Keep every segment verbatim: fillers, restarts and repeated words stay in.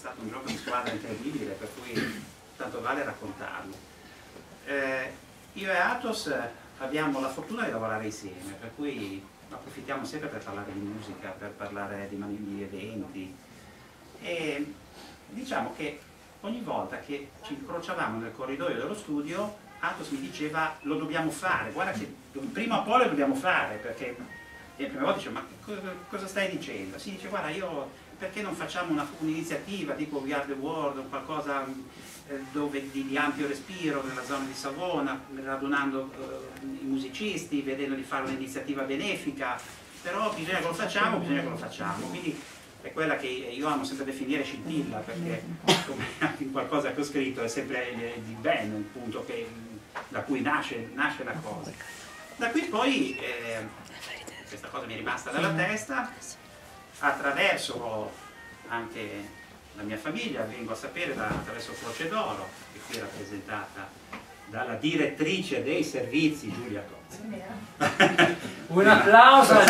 stato un gioco di squadra incredibile, per cui tanto vale raccontarlo. Eh, io e Athos abbiamo la fortuna di lavorare insieme, per cui approfittiamo sempre per parlare di musica, per parlare di, di eventi, e diciamo che ogni volta che ci incrociavamo nel corridoio dello studio, Athos mi diceva: lo dobbiamo fare, guarda che prima o poi lo dobbiamo fare, perché io la prima volta dicevo: ma cosa stai dicendo? Si dice: guarda, io perché non facciamo un'iniziativa tipo We Are The World, o qualcosa eh, dove di, di ampio respiro nella zona di Savona, radunando eh, i musicisti, vedendo di fare un'iniziativa benefica, però bisogna che lo facciamo, bisogna che lo facciamo. Quindi è quella che io amo sempre definire scintilla, perché come anche in qualcosa che ho scritto è sempre di bene il punto che, da cui nasce, nasce la cosa. Da qui poi eh, questa cosa mi è rimasta nella testa, attraverso anche la mia famiglia vengo a sapere da, attraverso Croce d'Oro, che qui è rappresentata dalla direttrice dei servizi Giulia Cozzi. Un applauso a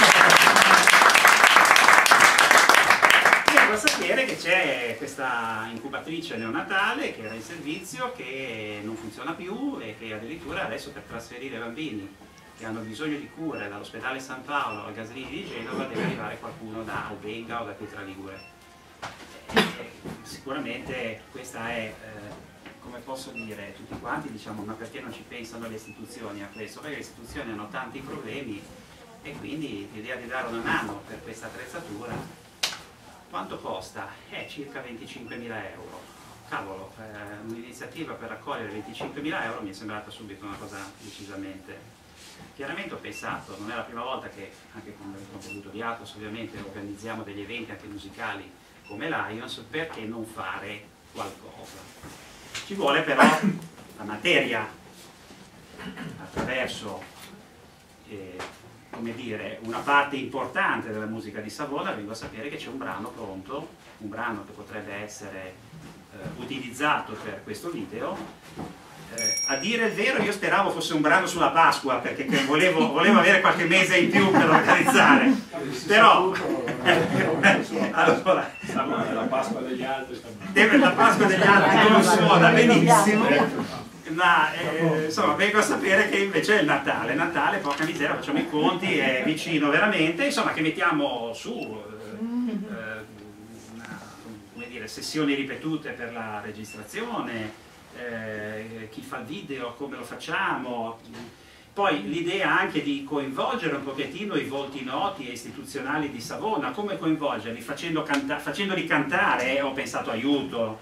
Vengo a sapere che c'è questa incubatrice neonatale che era in servizio, che non funziona più e che addirittura adesso per trasferire bambini che hanno bisogno di cure dall'ospedale San Paolo al Gaslini di Genova deve arrivare qualcuno da Albenga o da Pietra Ligure. E, e, sicuramente questa è, eh, come posso dire, tutti quanti diciamo: ma perché non ci pensano le istituzioni a questo? Perché le istituzioni hanno tanti problemi e quindi l'idea di dare una mano per questa attrezzatura, quanto costa? Eh, circa venticinquemila euro. Cavolo, eh, un'iniziativa per raccogliere venticinquemila euro mi è sembrata subito una cosa decisamente... Chiaramente ho pensato, non è la prima volta che, anche con il contributo di Athos ovviamente, organizziamo degli eventi anche musicali come Lions, perché non fare qualcosa? Ci vuole però la materia, attraverso eh, come dire, una parte importante della musica di Savona. Vengo a sapere che c'è un brano pronto, un brano che potrebbe essere eh, utilizzato per questo video. Eh, a dire il vero io speravo fosse un brano sulla Pasqua, perché volevo, volevo avere qualche mese in più per organizzare, però allora, la Pasqua degli altri la Pasqua degli altri non suona benissimo, ma eh, insomma vengo a sapere che invece è il Natale. Natale, porca miseria, facciamo i conti, è vicino veramente, insomma, che mettiamo su eh, una, come dire, sessioni ripetute per la registrazione. Eh, chi fa il video, come lo facciamo, poi l'idea anche di coinvolgere un pochettino i volti noti e istituzionali di Savona. Come coinvolgerli? Facendo canta facendoli cantare. Ho pensato: aiuto,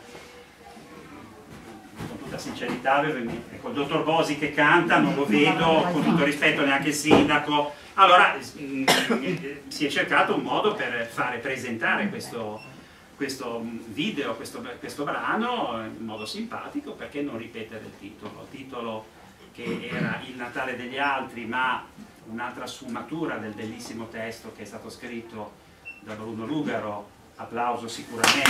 con tutta sincerità, ecco, il dottor Bosi che canta non lo vedo, con tutto rispetto, neanche il sindaco. Allora mh, si è cercato un modo per fare presentare questo questo video, questo, questo brano in modo simpatico. Perché non ripetere il titolo? Il titolo che era Il Natale degli altri, ma un'altra sfumatura del bellissimo testo che è stato scritto da Bruno Lugaro, applauso sicuramente,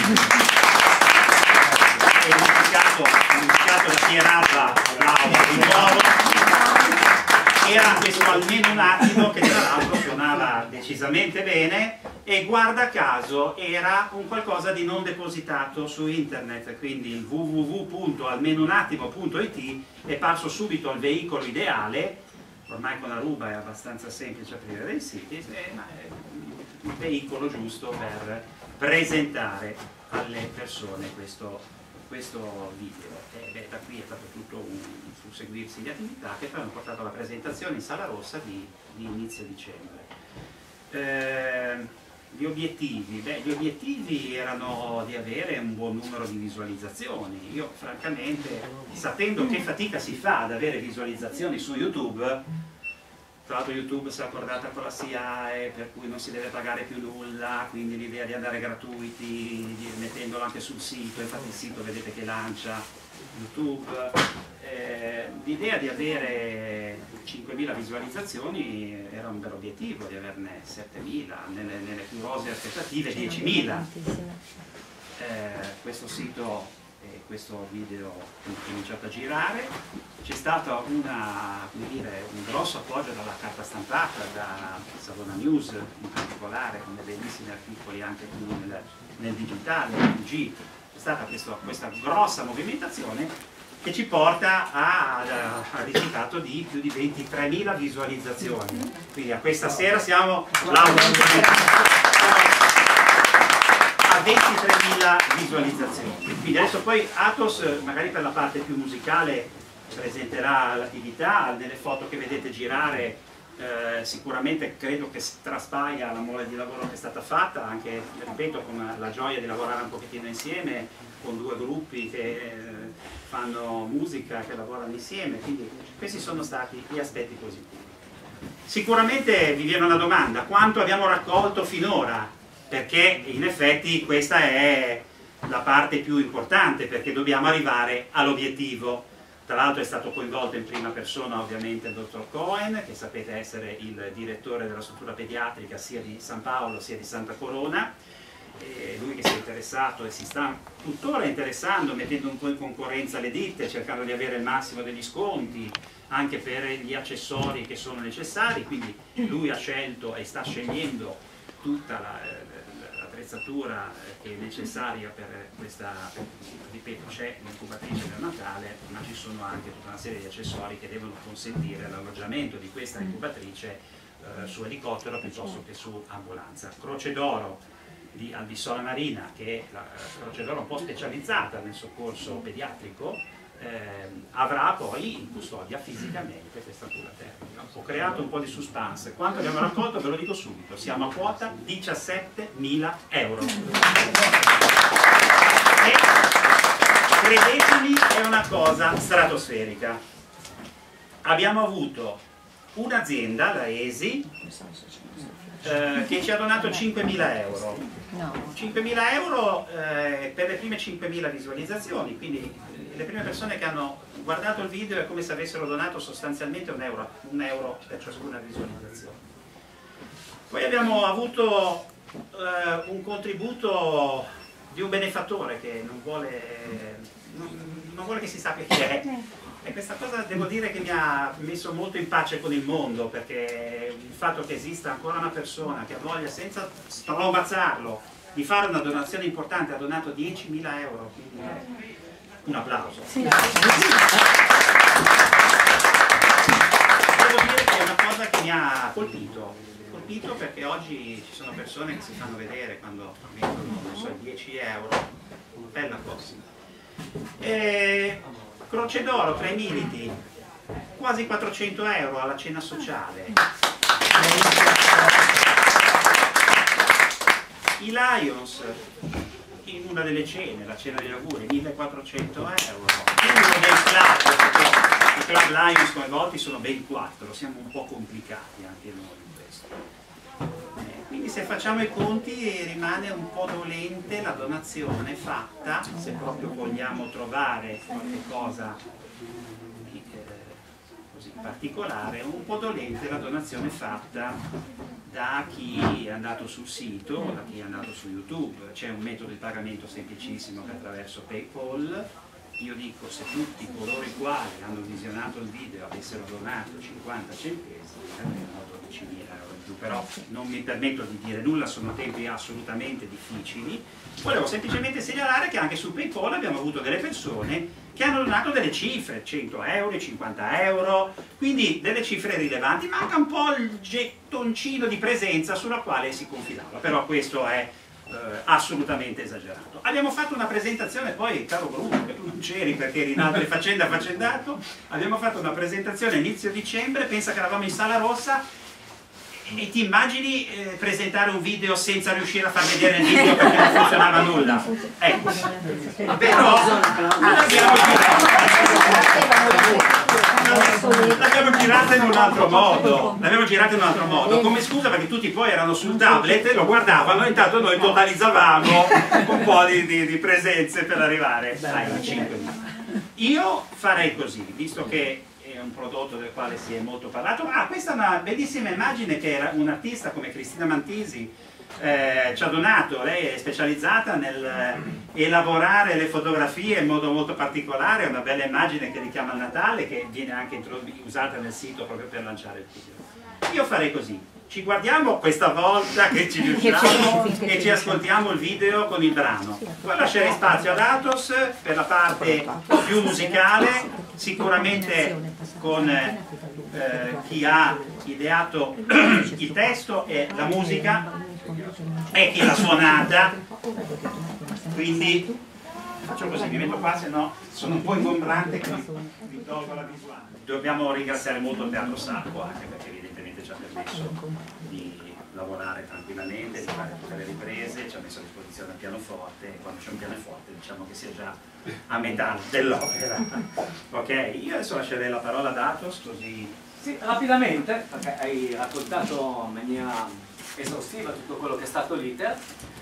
e unificato da Pierappa, applauso di nuovo. Era questo Almeno un attimo, che tra l'altro suonava decisamente bene, e guarda caso era un qualcosa di non depositato su internet, quindi il w w w punto almeno un attimo punto i t è parso subito al veicolo ideale. Ormai con Aruba è abbastanza semplice aprire dei siti, ma è il veicolo giusto per presentare alle persone questo, questo video. E beh, da qui è stato tutto un susseguirsi di attività che poi hanno portato alla presentazione in Sala Rossa di, di inizio dicembre. Eh, Gli obiettivi? Beh, gli obiettivi erano di avere un buon numero di visualizzazioni. Io francamente, sapendo che fatica si fa ad avere visualizzazioni su YouTube, tra l'altro YouTube si è accordata con la S I A E, per cui non si deve pagare più nulla, quindi l'idea di andare gratuiti, di, mettendolo anche sul sito, infatti il sito vedete che lancia YouTube, eh, l'idea di avere cinquemila visualizzazioni era un bel obiettivo, di averne settemila, nelle, nelle più rosee aspettative diecimila. Eh, questo sito e questo video è cominciato a girare. C'è stato una, come dire, un grosso appoggio dalla carta stampata, da Savona News in particolare, con dei bellissimi articoli anche nel, nel digitale, nel U G. C'è stata questo, questa grossa movimentazione che ci porta al risultato di più di ventitremila visualizzazioni. Quindi a questa sera siamo a ventitremila visualizzazioni. Quindi adesso poi Athos, magari per la parte più musicale, presenterà l'attività. Nelle foto che vedete girare eh, sicuramente credo che traspaia la mole di lavoro che è stata fatta, anche, ripeto, con la gioia di lavorare un pochettino insieme con due gruppi che eh, fanno musica, che lavorano insieme, quindi questi sono stati gli aspetti positivi. Sicuramente vi viene una domanda: quanto abbiamo raccolto finora? Perché in effetti questa è la parte più importante, perché dobbiamo arrivare all'obiettivo. Tra l'altro è stato coinvolto in prima persona ovviamente il dottor Cohen, che sapete essere il direttore della struttura pediatrica sia di San Paolo sia di Santa Corona. E lui che si è interessato e si sta tuttora interessando, mettendo un po' in concorrenza le ditte, cercando di avere il massimo degli sconti anche per gli accessori che sono necessari, quindi lui ha scelto e sta scegliendo tutta l'attrezzatura che è necessaria per questa, ripeto, c'è l'incubatrice neonatale, ma ci sono anche tutta una serie di accessori che devono consentire l'alloggiamento di questa incubatrice eh, su elicottero piuttosto che su ambulanza. Croce d'Oro di Albissola Marina, che è la Croce d'Oro un po' specializzata nel soccorso pediatrico, eh, avrà poi in custodia fisicamente questa cura termica. Ho creato un po' di suspense. Quanto abbiamo raccolto ve lo dico subito: siamo a quota diciassettemila euro. E credetemi, è una cosa stratosferica. Abbiamo avuto un'azienda, la E S I, eh, che ci ha donato cinquemila euro. cinquemila euro eh, per le prime cinquemila visualizzazioni, quindi le prime persone che hanno guardato il video è come se avessero donato sostanzialmente un euro, un euro per ciascuna visualizzazione. Poi abbiamo avuto eh, un contributo di un benefattore che non vuole, non, non vuole che si sappia chi è. E questa cosa devo dire che mi ha messo molto in pace con il mondo, perché il fatto che esista ancora una persona che ha voglia, senza strombazzarlo, di fare una donazione importante, ha donato diecimila euro, quindi un applauso. Sì. Devo dire che è una cosa che mi ha colpito, colpito perché oggi ci sono persone che si fanno vedere quando mettono, non so, dieci euro, bella cosa. E Croce d'Oro, tre militi, quasi quattrocento euro alla cena sociale. I Lions, in una delle cene, la cena degli auguri, millequattrocento euro. Uno dei club, perché i club Lions coinvolti sono ben quattro, siamo un po' complicati anche noi in questo. Eh, quindi se facciamo i conti rimane un po' dolente la donazione fatta, se proprio vogliamo trovare qualche cosa di eh, così particolare, un po' dolente la donazione fatta da chi è andato sul sito, da chi è andato su YouTube. C'è un metodo di pagamento semplicissimo che è attraverso PayPal. Io dico, se tutti coloro i quali hanno visionato il video avessero donato cinquanta centesimi, avremmo dodicimila euro in più, però non mi permetto di dire nulla, sono tempi assolutamente difficili. Volevo semplicemente segnalare che anche su PayPal abbiamo avuto delle persone che hanno donato delle cifre, cento euro, cinquanta euro, quindi delle cifre rilevanti. Manca un po' il gettoncino di presenza sulla quale si confidava, però questo è eh, assolutamente esagerato. Abbiamo fatto una presentazione poi, caro Bruno, che tu non c'eri perché eri in altre faccende affaccendato, abbiamo fatto una presentazione a inizio dicembre, pensa che eravamo in Sala Rossa, e ti immagini eh, presentare un video senza riuscire a far vedere il video perché non funzionava nulla? Ecco, però l'abbiamo girata in un altro modo, l'abbiamo girata in un altro modo, come scusa perché tutti poi erano sul tablet e lo guardavano e intanto noi totalizzavamo un po' di, di, di presenze per arrivare ai cinquemila. Io farei così, visto che è un prodotto del quale si è molto parlato. Ah, questa è una bellissima immagine che era un artista come Cristina Mantisi eh, ci ha donato. Lei è specializzata nel elaborare le fotografie in modo molto particolare, una bella immagine che richiama il Natale, che viene anche usata nel sito proprio per lanciare il video. Io farei così: ci guardiamo questa volta che ci riusciamo e ci ascoltiamo il video con il brano. Poi lascerei spazio ad Athos per la parte più musicale, sicuramente con eh, chi ha ideato il testo e la musica e chi l'ha suonata. Quindi faccio così, mi metto qua, se no sono un po' ingombrante, quindi vi tolgo la visuale. Dobbiamo ringraziare molto il Teatro Sacco, anche perché evidentemente ci ha permesso di lavorare tranquillamente, di fare tutte le riprese, ci ha messo a disposizione il pianoforte, e quando c'è un pianoforte diciamo che sia già a metà dell'opera. Ok, io adesso lascerei la parola ad Athos, così... Sì, rapidamente, perché hai raccontato in maniera esaustiva tutto quello che è stato l'iter.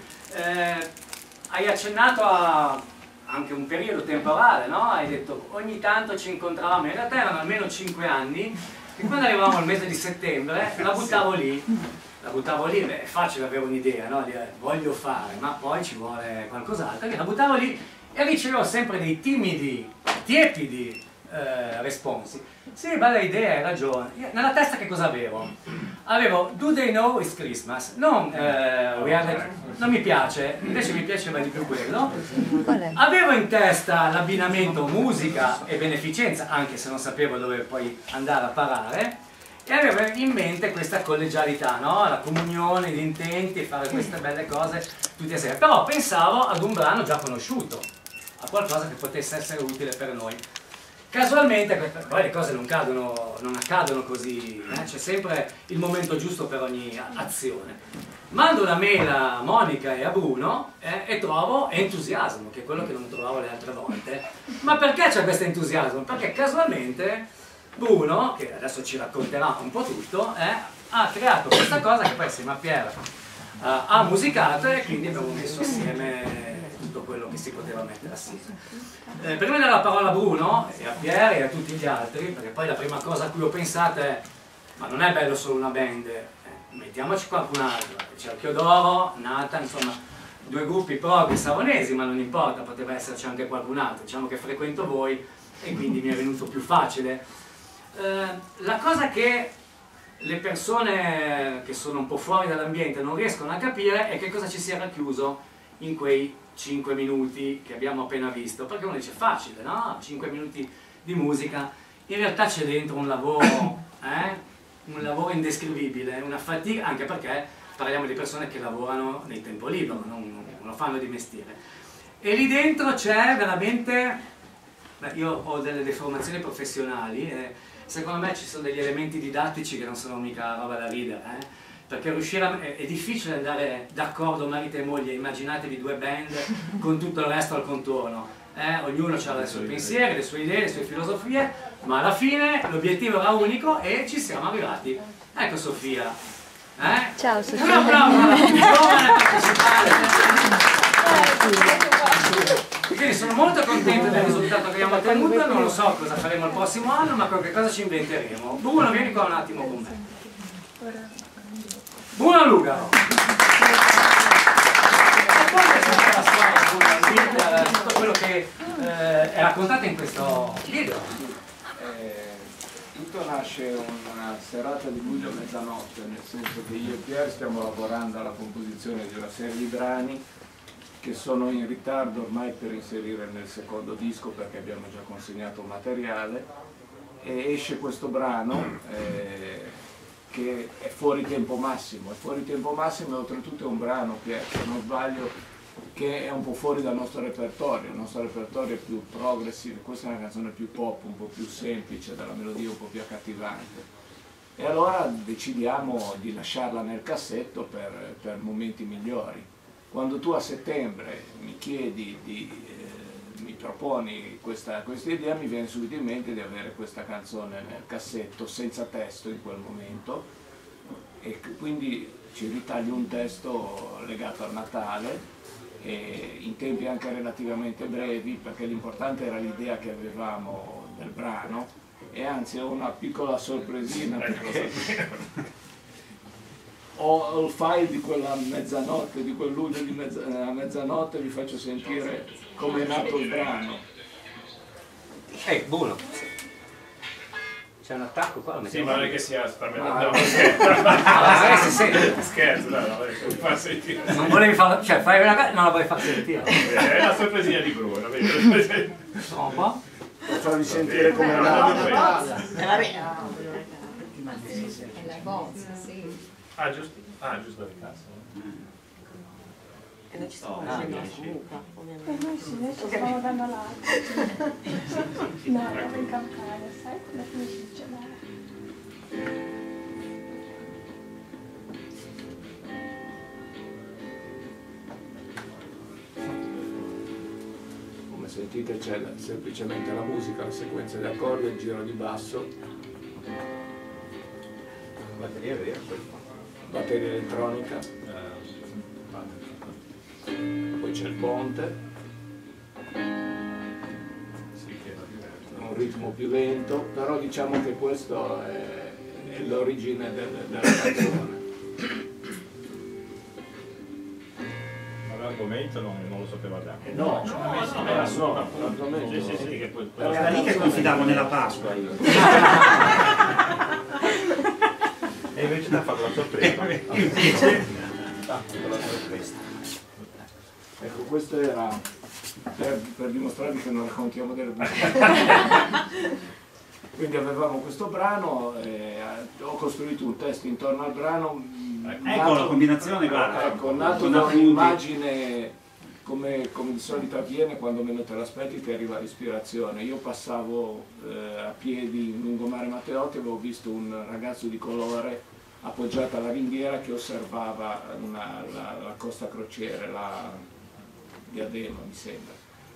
Eh, hai accennato a anche un periodo temporale, no? Hai detto ogni tanto ci incontravamo, in realtà erano almeno cinque anni, e quando arrivavamo al mese di settembre la buttavo lì, la buttavo lì, beh, è facile avere un'idea, no? Dire voglio fare, ma poi ci vuole qualcos'altro, la buttavo lì e ricevevo sempre dei timidi, tiepidi eh, responsi. Sì, bella idea, hai ragione. Io, nella testa che cosa avevo? Avevo Do They Know It's Christmas? Non, eh, we are the... non mi piace, invece mi piaceva di più quello. Avevo in testa l'abbinamento musica e beneficenza, anche se non sapevo dove poi andare a parare, e avevo in mente questa collegialità, no? La comunione di intenti, fare queste belle cose tutti assieme. Però pensavo ad un brano già conosciuto, a qualcosa che potesse essere utile per noi. Casualmente, poi le cose non, cadono, non accadono così, eh? C'è sempre il momento giusto per ogni azione. Mando una mail a Monica e a Bruno eh, e trovo entusiasmo, che è quello che non trovavo le altre volte. Ma perché c'è questo entusiasmo? Perché casualmente Bruno, che adesso ci racconterà un po' tutto, eh, ha creato questa cosa che poi insieme a Pier uh, ha musicato, e quindi abbiamo messo assieme tutto quello che si poteva mettere assieme. Eh, prima di dare la parola a Bruno e a Pier e a tutti gli altri, perché poi la prima cosa a cui ho pensato è ma non è bello solo una band, eh, mettiamoci qualcun altro, c'è Chiodoro, Nathan, insomma due gruppi prog savonesi, ma non importa, poteva esserci anche qualcun altro, diciamo che frequento voi e quindi mi è venuto più facile. Eh, la cosa che le persone che sono un po' fuori dall'ambiente non riescono a capire è che cosa ci si era chiuso in quei cinque minuti che abbiamo appena visto, perché uno dice facile, no? cinque minuti di musica, in realtà c'è dentro un lavoro, eh? un lavoro indescrivibile, una fatica, anche perché parliamo di persone che lavorano nel tempo libero, non, non lo fanno di mestiere, e lì dentro c'è veramente, beh, io ho delle deformazioni professionali e secondo me ci sono degli elementi didattici che non sono mica roba da ridere, eh? Perché riuscire a, è, è difficile andare d'accordo marito e moglie, immaginatevi due band con tutto il resto al contorno, eh? Ognuno ha i suoi pensieri, le sue idee, le sue filosofie, ma alla fine l'obiettivo era unico e ci siamo arrivati. Ecco Sofia, eh? Ciao Sofia. Un applauso alla più giovane partecipante. Quindi sono molto contento del risultato che abbiamo ottenuto, non lo so cosa faremo il prossimo anno, ma qualche cosa ci inventeremo. Bruno, vieni qua un attimo con me. Bruno Lugaro. E poi è stata la storia, tutto quello che eh, è raccontato in questo video. Eh, tutto nasce una serata di luglio a mezzanotte, nel senso che io e Pier stiamo lavorando alla composizione di una serie di brani che sono in ritardo ormai per inserire nel secondo disco, perché abbiamo già consegnato materiale, e esce questo brano eh, che è fuori tempo massimo, è fuori tempo massimo e oltretutto è un brano che, se non sbaglio, che è un po' fuori dal nostro repertorio. Il nostro repertorio è più progressive, questa è una canzone più pop, un po' più semplice, dalla melodia un po' più accattivante, e allora decidiamo di lasciarla nel cassetto per, per momenti migliori. Quando tu a settembre mi chiedi di eh, mi proponi questa, questa idea, mi viene subito in mente di avere questa canzone nel cassetto senza testo in quel momento, e quindi ci ritagli un testo legato al Natale e in tempi anche relativamente brevi, perché l'importante era l'idea che avevamo del brano. E anzi ho una piccola sorpresina, perché ho il file di quella mezzanotte, di quel luglio di mezza, a mezzanotte, vi faccio sentire come è nato il brano. Eh, buono. C'è un attacco qua? Sì, ma non è che sia Ma- no, scherzo. Ah, sì, sì. Scherzo, no, no, non fa sentire. Non volevi farla, cioè fai una cosa, non la vuoi far sentire. È la sorpresina di Bruno, vedi? No, un po'? Per farvi sentire come è nato. È la bozza, sì. Ah, giusto, ah, giusto il cazzo. E noi ci stiamo facendo comunque, ovviamente. Per noi sì, noi ci stiamo dando l'acqua. No, eravamo in campagna, sai, quando finisce di gelare. Come sentite c'è la- semplicemente la musica, la sequenza di accordi, il giro di basso, Batteria vera, batteria elettronica, poi c'è il ponte, un ritmo più lento, però diciamo che questo è, è l'origine del- della canzone. Ma l'argomento non, non lo sapeva dare. No, Era solo l'argomento. Sì, sì, sì, che poi, poi Era lì che confidavo nella Pasqua io. E invece ti ha fatto la sorpresa. Ecco, questo era per, per dimostrarvi che non raccontiamo delle bugie. Quindi avevamo questo brano, e ho costruito un testo intorno al brano. mh, Ecco la combinazione, guarda. Ecco, nato Con da appunti. un'immagine, come, come di solito avviene quando meno te l'aspetti ti arriva l'ispirazione. Io passavo eh, a piedi in lungomare Matteotti e avevo visto un ragazzo di colore appoggiato alla ringhiera che osservava una- la, la costa crociere, la Diadema mi sembra.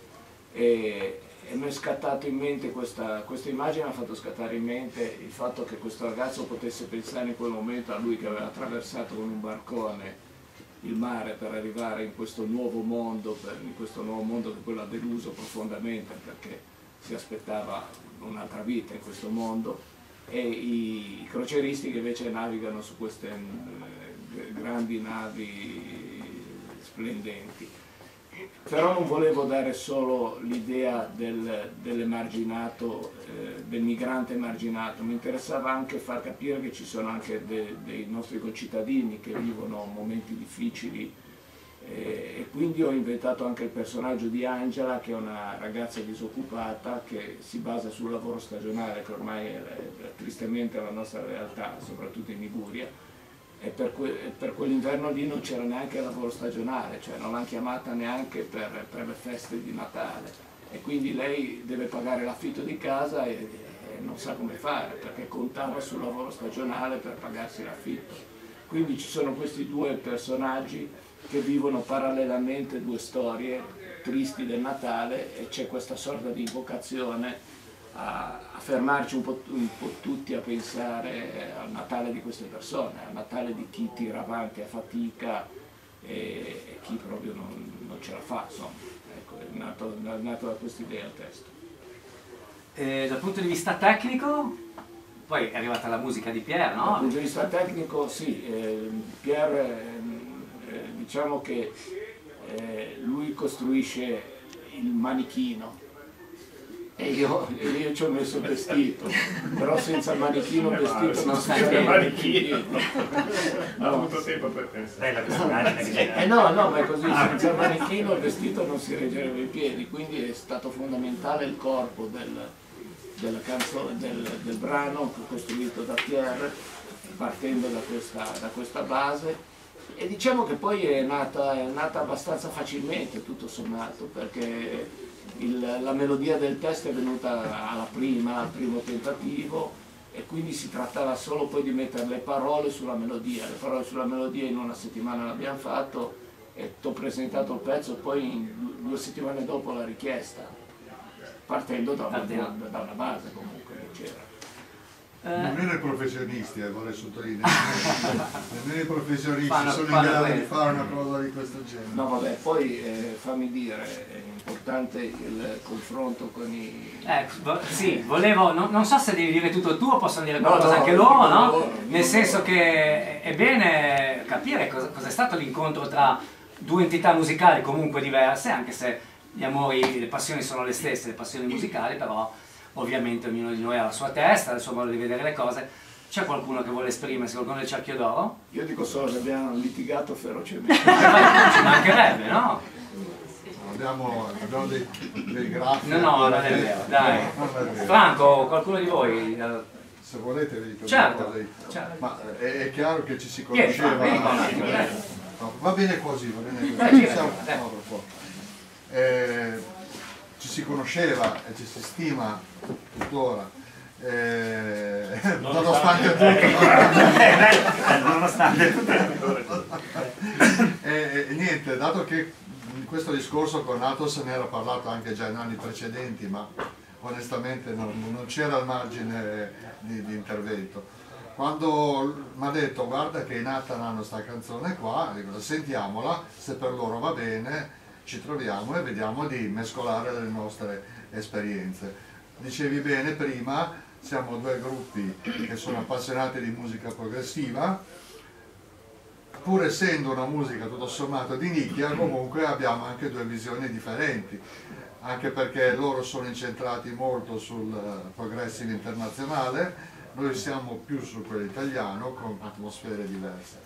E, e mi è scattato in mente questa, questa immagine, mi ha fatto scattare in mente il fatto che questo ragazzo potesse pensare in quel momento a lui che aveva attraversato con un barcone il mare per arrivare in questo nuovo mondo, per, in questo nuovo mondo che quello ha deluso profondamente perché si aspettava un'altra vita in questo mondo, e i, i crocieristi che invece navigano su queste eh, grandi navi splendenti. Però non volevo dare solo l'idea del, dell'emarginato, eh, del migrante emarginato, mi interessava anche far capire che ci sono anche de, dei nostri concittadini che vivono momenti difficili, eh, e quindi ho inventato anche il personaggio di Angela, che è una ragazza disoccupata che si basa sul lavoro stagionale, che ormai è, è tristemente la nostra realtà, soprattutto in Liguria. E per, que per quell'inverno lì non c'era neanche lavoro stagionale, cioè non l'hanno chiamata neanche per, per le feste di Natale, e quindi lei deve pagare l'affitto di casa e, e non sa come fare perché contava sul lavoro stagionale per pagarsi l'affitto. Quindi ci sono questi due personaggi che vivono parallelamente due storie tristi del Natale, e c'è questa sorta di invocazione a, a fermarci un po', un po' tutti a pensare al Natale di queste persone, al Natale di chi tira avanti a fatica e, e chi proprio non, non ce la fa, insomma. Ecco, è nato, è nato da questa idea il testo. Eh, dal punto di vista tecnico, poi è arrivata la musica di Pierre, Dal no? punto di vista tecnico sì, eh, Pierre eh, diciamo che eh, lui costruisce il manichino e io, e io ci ho messo il vestito, però senza il manichino il vestito non si Il regge manichino. in piedi. Ha avuto tempo per pensare. Bella questa immagine che Eh, c'è. eh no, no, ma è così, senza il manichino il vestito non si reggerebbe in piedi, quindi è stato fondamentale il corpo del, della canzone, del, del brano costruito da Pierre, partendo da questa, da questa base, e diciamo che poi è nata, è nata abbastanza facilmente tutto sommato, perché il, la melodia del testo è venuta alla prima, al primo tentativo, e quindi si trattava solo poi di mettere le parole sulla melodia. Le parole sulla melodia in una settimana l'abbiamo fatto e ti ho presentato il pezzo, poi in due, due settimane dopo la richiesta, partendo da una, da una base comunque che c'era. Nemmeno i professionisti, eh, vorrei sottolineare, nemmeno i professionisti fanno, sono fanno in grado quello. di fare una cosa di questo genere. No vabbè, poi eh, fammi dire, è importante il confronto con i... Eh, vo- sì, volevo, non, non so se devi dire tutto tu o possono dire No, qualcosa no, anche dico loro, no? loro, Nel dico senso loro. che è bene capire cosa, cos'è stato l'incontro tra due entità musicali comunque diverse, anche se gli amori, le passioni sono le stesse, le passioni musicali, però ovviamente ognuno di noi ha la sua testa, il suo modo di vedere le cose. C'è qualcuno che vuole esprimersi, qualcuno del cerchio d'oro? Io dico solo che abbiamo litigato ferocemente. Ci mancherebbe, no? Abbiamo, abbiamo dei, dei grafi. No, no, non è vero, dai. Non è vero. Franco, qualcuno di voi? eh, Se volete vi dico Certo, due cose. certo. Ma è, è chiaro che ci si Vieni, conosceva. Franco, vieni qua un attimo, dai. No, va bene così, va bene Dai, così. gira, Siamo- dai. no, per favore. Eh, ci si conosceva e ci si stima tuttora. Eh, nonostante tutto. Eh, nonostante tutto. E, e niente, dato che questo discorso con Nato se ne era parlato anche già in anni precedenti, ma onestamente non, non c'era il margine di, di intervento. Quando mi ha detto guarda che i Nathan hanno sta canzone qua, dico sentiamola, se per loro va bene ci troviamo e vediamo di mescolare le nostre esperienze. Dicevi bene prima, siamo due gruppi che sono appassionati di musica progressiva, pur essendo una musica tutto sommato di nicchia, comunque abbiamo anche due visioni differenti, anche perché loro sono incentrati molto sul progressive internazionale, noi siamo più su quello italiano con atmosfere diverse,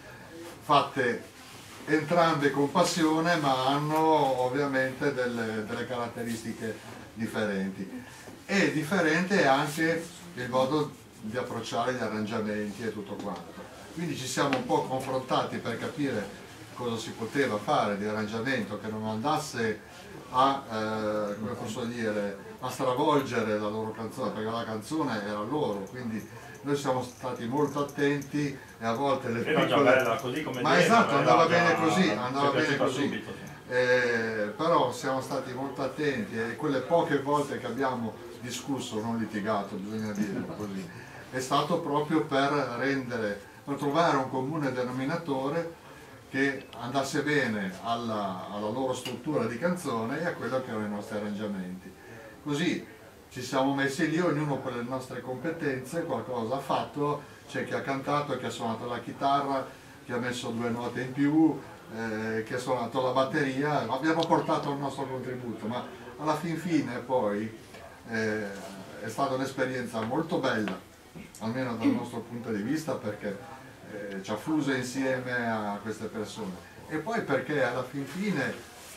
fatte entrambe con passione ma hanno ovviamente delle, delle caratteristiche differenti. E differente è anche il modo di approcciare gli arrangiamenti e tutto quanto. Quindi ci siamo un po' confrontati per capire cosa si poteva fare di arrangiamento che non andasse a, eh, come posso dire, a stravolgere la loro canzone, perché la canzone era loro, quindi noi siamo stati molto attenti e a volte le Era già bella, così come ma demo, esatto, era andava già- bene così, ci è andava bene piaciuta così. subito, sì. Eh, però siamo stati molto attenti e quelle poche volte che abbiamo discusso, non litigato, bisogna dirlo così, è stato proprio per rendere, per trovare un comune denominatore che andasse bene alla, alla loro struttura di canzone e a quello che erano i nostri arrangiamenti. Così ci siamo messi lì, ognuno per le nostre competenze qualcosa ha fatto, c'è chi ha cantato, chi ha suonato la chitarra, chi ha messo due note in più, eh, che ha suonato la batteria, abbiamo portato il nostro contributo, ma alla fin fine poi eh, è stata un'esperienza molto bella, almeno dal nostro punto di vista, perché eh, ci ha fuso insieme a queste persone e poi perché alla fin fine,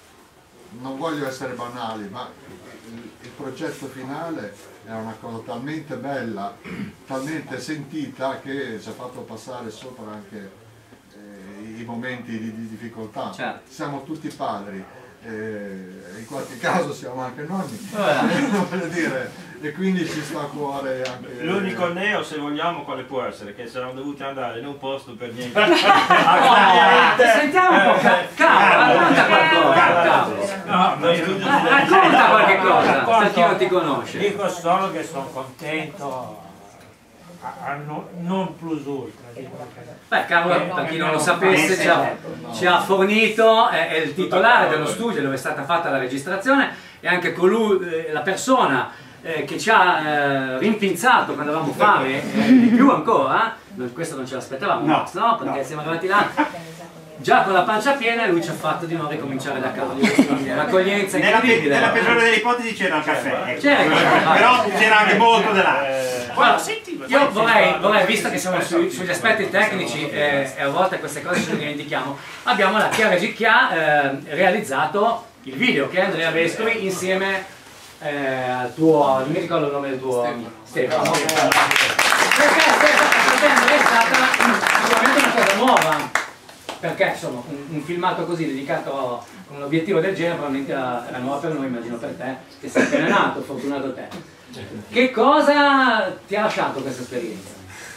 non voglio essere banali, ma il, il progetto finale è una cosa talmente bella, talmente sentita che ci ha fatto passare sopra anche eh, i momenti di, di difficoltà. Certo. Siamo tutti padri, eh, in qualche caso siamo anche nonni, Vabbè. voglio dire, e quindi ci sta a cuore anche... L'unico neo, se vogliamo, quale può essere? Che saranno dovuti andare in un posto per niente. Oh, sentiamo un po', ca- cavolo, racconta qualcosa, cavolo. No, ma io- Eh, Racconta qualche cosa, per chi non ti conosce. Dico solo che sono contento a, a non, non plus ultra. dico che- Beh, Carlo, per chi non lo sapesse, ci ha, ci ha fornito, è, è il titolare dello studio dove è stata fatta la registrazione e anche colui, eh, la persona eh, che ci ha eh, rimpinzato quando avevamo fame, eh, di più ancora, noi questo non ce l'aspettavamo, No, Max, no? Perché no. siamo arrivati là già con la pancia piena e lui ci ha fatto di nuovo ricominciare da capo. Quindi L'accoglienza Nella, pe- incredibile. nella peggiore delle ipotesi c'era il caffè, ecco. C'era- Però c'era anche molto dell'altro. Allora, io vorrei, vorrei, visto che siamo su- sugli aspetti tecnici eh, e a volte queste cose ce le dimentichiamo, abbiamo la Chiara Gicchia eh, realizzato il video che è Andrea Vescovi insieme eh, al tuo, non mi ricordo il nome del tuo Stefano. Perché Stefano è stata sicuramente una cosa nuova, perché insomma un, un filmato così dedicato con un obiettivo del genere probabilmente era, era nuova per noi, immagino per te, che sei appena nato, fortunato te. Che cosa ti ha lasciato questa esperienza?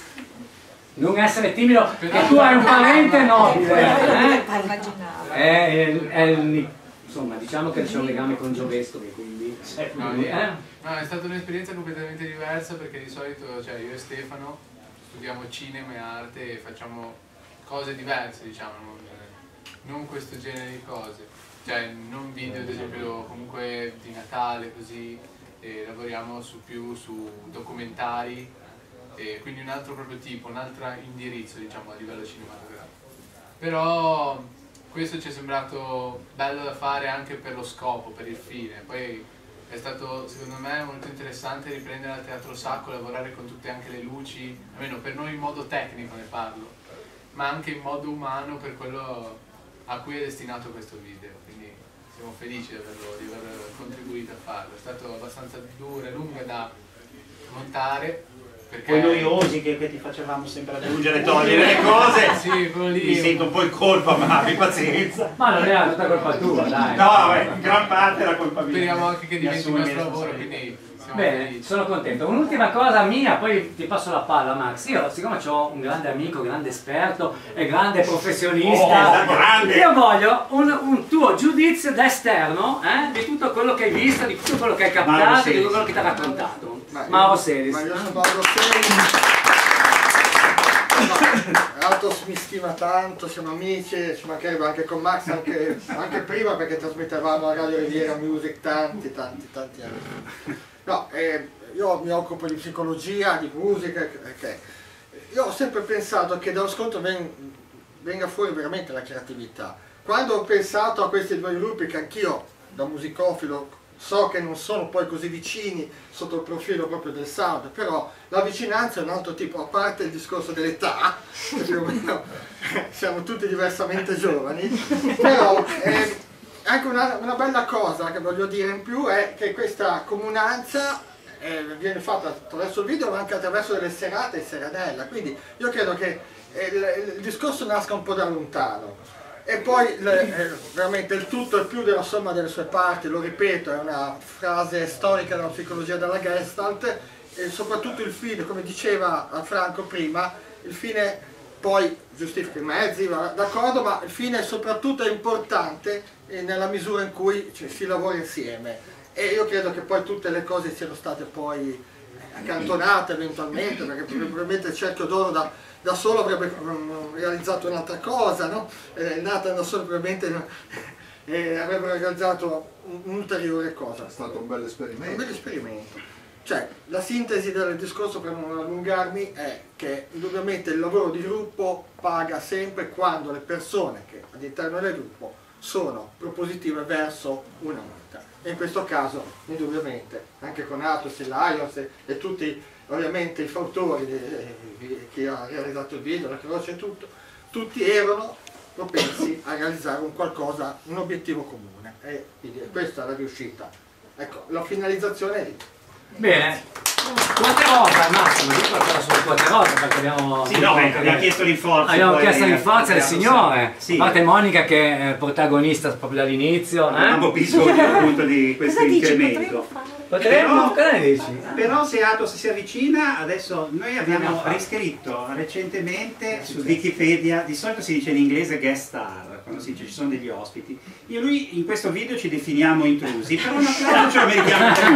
Non essere timido, perché tu hai un parente nobile, eh? È, è il- insomma, diciamo che c'è un legame con Gio Vescovi, quindi No, eh? No, è stata un'esperienza completamente diversa perché di solito, cioè, io e Stefano studiamo cinema e arte e facciamo cose diverse, diciamo, non, non questo genere di cose. Cioè, non video, ad esempio, comunque di Natale, così, e lavoriamo su più su documentari, e quindi un altro proprio tipo, un altro indirizzo, diciamo, a livello cinematografico. Però questo ci è sembrato bello da fare anche per lo scopo, per il fine. Poi è stato, secondo me, molto interessante riprendere al Teatro Sacco, lavorare con tutte anche le luci, almeno per noi in modo tecnico ne parlo, ma anche in modo umano per quello a cui è destinato questo video. Quindi siamo felici di, averlo, di aver contribuito a farlo. È stato abbastanza duro e lungo da montare. Poi noiosi che, che ti facevamo sempre aggiungere e togliere le cose. Sì, quello lì. Mi sento un po' in colpa, ma abbi pazienza. Ma non era tutta colpa tua, dai. No, vabbè, in gran parte era colpa mia. Speriamo anche che diventi il nostro lavoro, quindi siamo Bene, felici. sono contento. Un'ultima cosa mia, poi ti passo la palla, Max. Io, siccome ho un grande amico, grande esperto e grande professionista, Oh, grande. io voglio un, un tuo giudizio da esterno eh, di tutto quello che hai visto, di tutto quello che hai captato, di tutto quello che ti ha raccontato. Mauro Selis. Ma io sono Mauro Selis. Atos mi stima tanto, siamo amici, ci mancherebbe anche con Max, anche, anche prima perché trasmettevamo a Radio Riviera Music tanti, tanti, tanti anni. No, eh, io mi occupo di psicologia, di musica, okay. Io ho sempre pensato che dallo scontro ven, venga fuori veramente la creatività. Quando ho pensato a questi due gruppi, che anch'io da musicofilo so che non sono poi così vicini sotto il profilo proprio del sound, però la vicinanza è un altro tipo, a parte il discorso dell'età, che più o meno siamo tutti diversamente giovani, però eh, anche una, una bella cosa che voglio dire in più è che questa comunanza eh, viene fatta attraverso il video ma anche attraverso delle serate e serenella, quindi io credo che eh, il, il discorso nasca un po' da lontano. E poi le, eh, veramente il tutto è più della somma delle sue parti, lo ripeto, è una frase storica della psicologia della Gestalt, e soprattutto il fine, come diceva Franco prima, il fine poi giustifica i mezzi, d'accordo, ma il fine soprattutto è importante nella misura in cui cioè, si lavora insieme, e io credo che poi tutte le cose siano state poi accantonate eventualmente, perché probabilmente il cerchio d'oro da da solo avrebbe um, realizzato un'altra cosa, no? Eh, Nathan da solo probabilmente eh, avrebbe realizzato un'ulteriore cosa. È stato un bel esperimento. Un bel esperimento. Cioè, la sintesi del discorso, per non allungarmi, è che indubbiamente il lavoro di gruppo paga sempre quando le persone che all'interno del gruppo sono propositive verso una meta. E in questo caso, indubbiamente, anche con Atos e Lions e, e tutti ovviamente i fautori, di chi ha realizzato il video, la croce e tutto, tutti erano propensi a realizzare un qualcosa, un obiettivo comune, e quindi questa è la riuscita. Ecco, la finalizzazione è lì. Bene, quante rosa Massimo, dico qualcosa sulle quote rosa perché abbiamo... Sì, no, beh, abbiamo chiesto rinforzi. Abbiamo poi, chiesto rinforzi al signore, sì. A parte Monica che è protagonista proprio dall'inizio. Eh? Abbiamo bisogno appunto di questo incremento. Potremmo, cosa ne dici? Però se Atos si avvicina, adesso noi abbiamo riscritto recentemente su Wikipedia, di solito si dice in inglese guest star, quando si dice ci sono degli ospiti. Io e lui in questo video ci definiamo intrusi, però non ce lo meritiamo.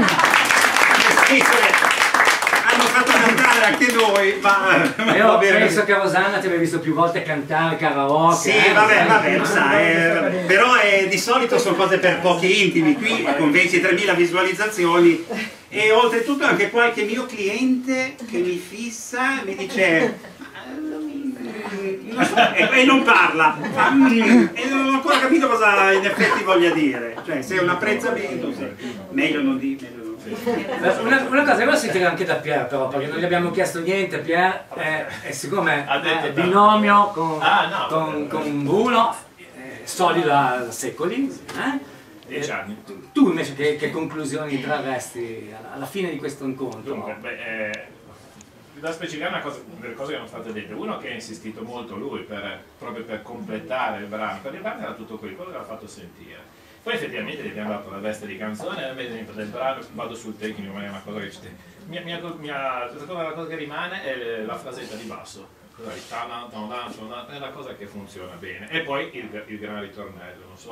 Hanno fatto cantare anche noi, ma, ma io va bene. penso che Rosanna ti abbia visto più volte cantare karaoke. Sì, eh? vabbè, vabbè, lo sa, eh, però eh, di solito sono cose per pochi intimi, qui con ventitremila visualizzazioni, e oltretutto anche qualche mio cliente che mi fissa mi dice non so, e, e non parla, fa, mm, e non ho ancora capito cosa in effetti voglia dire, cioè se è un apprezzamento, se, meglio non dire. Una, una cosa che volevo sentire anche da Pier, però, perché non gli abbiamo chiesto niente. Pier è, è siccome è binomio con, ah, no, con, con Bruno, è solido da secoli, eh? dieci anni. Tu, tu invece che, che conclusioni trarresti alla, alla fine di questo incontro? Dunque, beh, eh, da specificare una cosa, delle cose che erano state dette. Uno che ha insistito molto lui per, proprio per completare il brano, per il brano era tutto quello che l'ha fatto sentire. Poi effettivamente gli abbiamo dato la veste di canzone, dentro del brano, vado sul tecnico, ma è una cosa che ci mia, mia, mia, la cosa che rimane è la frasetta di basso, è la cosa che funziona bene. E poi il, il gran ritornello, non so,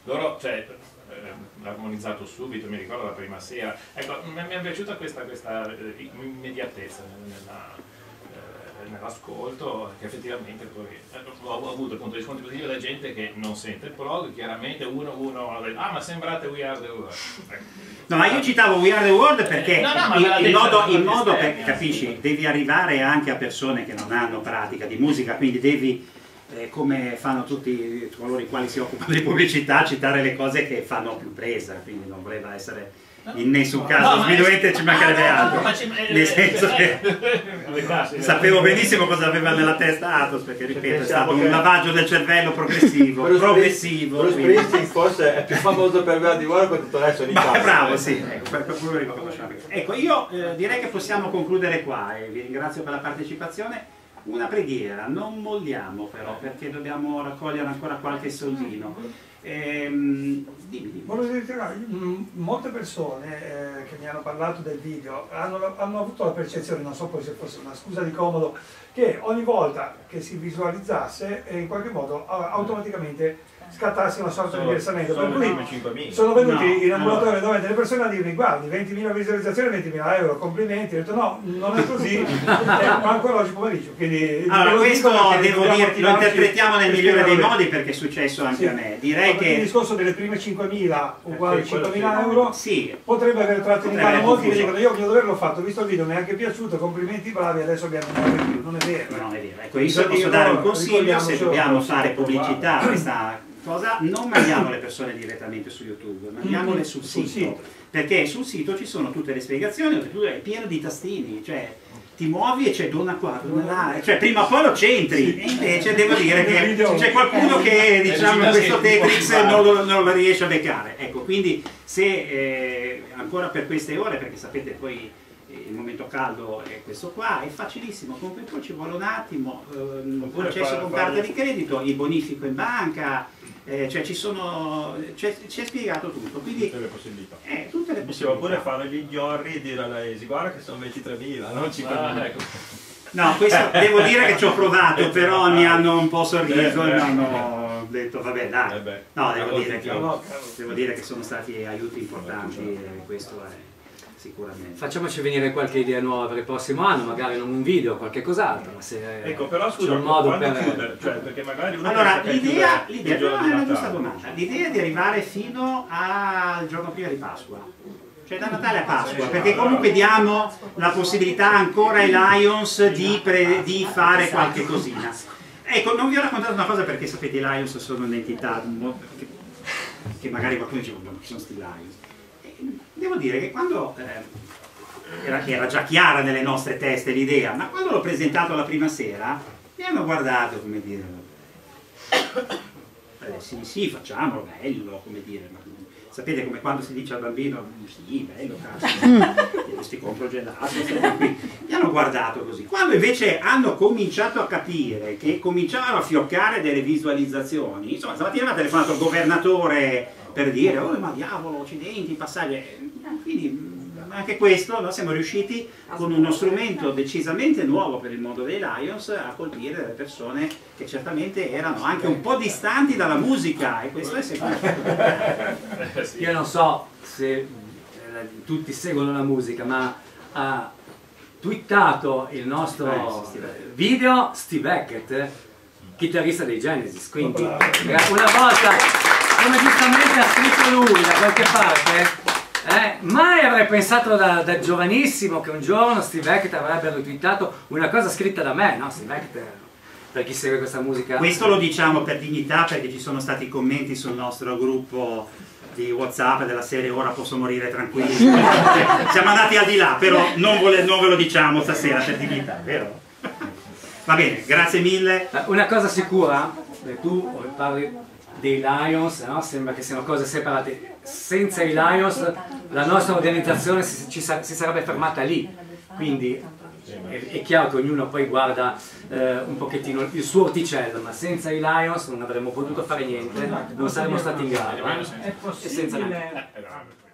loro, cioè, eh, armonizzato subito, mi ricordo la prima sera. Ecco, mi, mi è piaciuta questa, questa eh, immediatezza nella, nell'ascolto, che effettivamente poi ho, ho avuto appunto riscontri positivi da gente che non sente il prog, chiaramente uno uno ha detto ah ma sembrate We Are The World. No, ma io citavo We Are The World perché no, no, in, in modo, in modo per, capisci, devi arrivare anche a persone che non hanno pratica di musica, quindi devi eh, come fanno tutti coloro i quali si occupano di pubblicità, citare le cose che fanno più presa, quindi non voleva essere in nessun caso no, sminuente, ci mancherebbe ah, no, altro, no, no, ci, eh, nel senso che eh, sapevo benissimo cosa aveva nella testa Athos, perché ripeto è stato un lavaggio del cervello progressivo progressivo Bruce Springsteen forse è più famoso per We Are The World che tutto il resto in Italia. Bravo, sì, ecco, per quello lo riconosciamo. Ecco, io eh, direi che possiamo concludere qua e vi ringrazio per la partecipazione. Una preghiera, non molliamo però, perché dobbiamo raccogliere ancora qualche soldino. Ehm, dimmi, dimmi. Volevo dire, molte persone eh, che mi hanno parlato del video hanno, hanno avuto la percezione, non so poi se fosse una scusa di comodo, che ogni volta che si visualizzasse eh, in qualche modo automaticamente scattasse una sorta di versamento, per cui sono venuti no, in ambulatorio dove delle persone a dirmi guardi ventimila visualizzazioni, ventimila euro, complimenti. Ho detto no, non è così, eh, ma ancora oggi pomeriggio, quindi allora questo devo dire, lo interpretiamo nel migliore dei modi perché è successo anche sì. a me, direi no, che il discorso delle prime cinquemila uguali a cinquemila euro sì. potrebbe aver tratto in mano molti che dicono io voglio doverlo fatto, visto il video mi è anche piaciuto, complimenti bravi, adesso abbiamo un po' più, non è vero. Non è vero, ecco io se posso dare un consiglio, se dobbiamo fare pubblicità questa cosa, non mandiamo le persone direttamente su YouTube, mandiamole sul sito, perché sul sito ci sono tutte le spiegazioni, è pieno di tastini, cioè ti muovi e c'è donna qua, donna là, cioè prima o poi lo c'entri, e invece devo dire che c'è qualcuno che diciamo questo Tetris non lo, non lo riesce a beccare, ecco, quindi se eh, ancora per queste ore, perché sapete poi il momento caldo è questo qua, è facilissimo, comunque poi ci vuole un attimo, eh, accesso con carta di credito, il bonifico in banca, eh, cioè ci sono, ci è spiegato tutto, quindi tutte le possibilità. Eh, tutte le Mi possibilità. pure fare gli ignori e dire alla Esi guarda che sono ventitremila, non cinquemila. Ah, ecco. No, questo devo dire che ci ho provato, però mi hanno un po' sorriso e mi hanno detto vabbè dai, no, devo dire che, devo dire che sono stati aiuti importanti e questo è sicuramente. Facciamoci venire qualche idea nuova per il prossimo anno, magari non un video, qualche cos'altro, ma se ecco, però scusa, c'è un modo per... per... Cioè, perché magari uno allora, l'idea è di arrivare fino al giorno prima di Pasqua, cioè da Natale a Pasqua, perché comunque diamo la possibilità ancora ai Lions di, pre, di fare qualche cosina. Ecco, non vi ho raccontato una cosa perché sapete i Lions sono un'entità che, che magari qualcuno dice non sono sti Lions. Devo dire che quando eh, era, era già chiara nelle nostre teste l'idea, ma quando l'ho presentato la prima sera mi hanno guardato come dire eh, sì sì facciamolo, bello, come dire, ma sapete come quando si dice al bambino sì bello cazzo ti compro gelato, mi hanno guardato così, quando invece hanno cominciato a capire che cominciavano a fioccare delle visualizzazioni, insomma stamattina mi ha telefonato il governatore per dire oh ma diavolo, accidenti, passaggi, quindi anche questo noi siamo riusciti con uno strumento decisamente nuovo per il mondo dei Lions a colpire delle persone che certamente erano anche un po' distanti dalla musica e questo è secondo me. Io non so se eh, tutti seguono la musica, ma ha twittato il nostro video Steve Hackett, chitarrista dei Genesis, quindi una volta, come giustamente ha scritto lui da qualche parte, eh, mai avrei pensato da, da giovanissimo che un giorno Steve Hackett avrebbe retweetato una cosa scritta da me, no? Steve Hackett, per chi segue questa musica. Questo lo diciamo per dignità perché ci sono stati commenti sul nostro gruppo di WhatsApp della serie ora posso morire tranquilli. Siamo andati al di là, però non, vole, non ve lo diciamo stasera per dignità, vero? Va bene, grazie mille. Una cosa sicura, tu parli dei Lions, no? Sembra che siano cose separate. Senza i Lions la nostra organizzazione si, ci, si sarebbe fermata lì, quindi è, è chiaro che ognuno poi guarda eh, un pochettino il suo orticello, ma senza i Lions non avremmo potuto fare niente, non saremmo stati in grado. È possibile